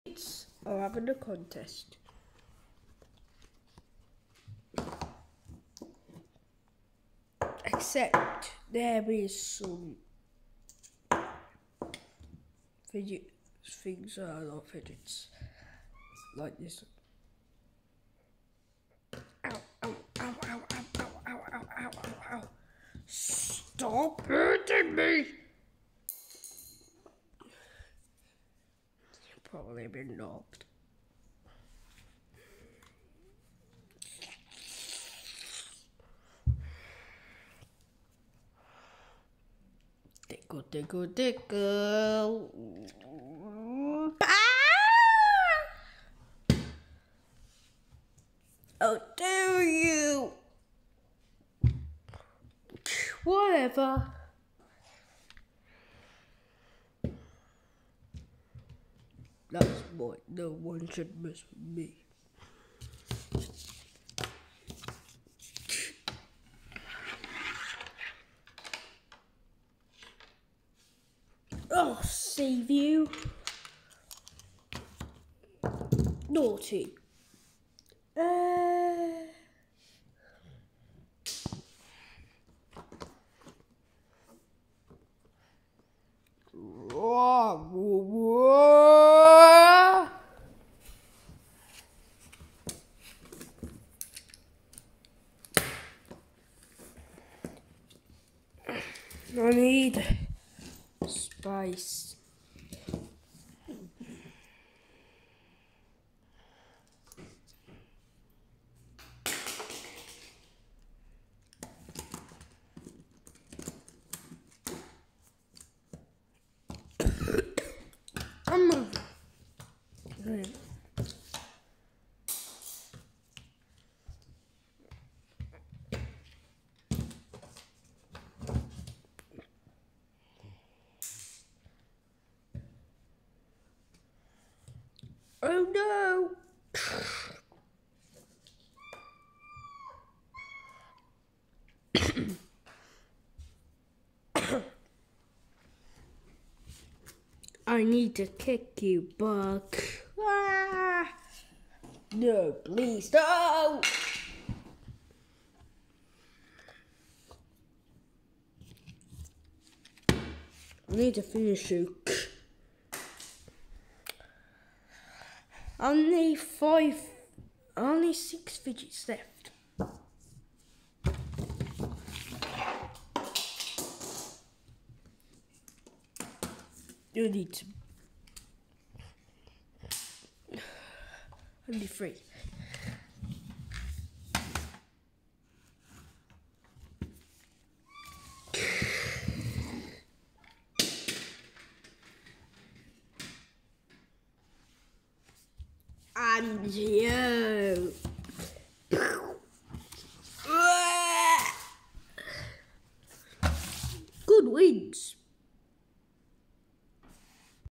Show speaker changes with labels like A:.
A: Are having a contest. Except there is some fidget things that are not fidgets. Like this. Ow, ow, ow, ow, ow, ow, ow, ow, ow, ow, ow. Stop hurting me! You've probably been knocked. Tickle, tickle, tickle. Oh, do you? Whatever. That's why no one should mess with me. I'll save you. Naughty. I need spice. Oh no! I need to kick you, Buck. Ah! No, please don't! I need to finish you. Only 6 fidgets left. You need to. Only 3. And you. Good wins.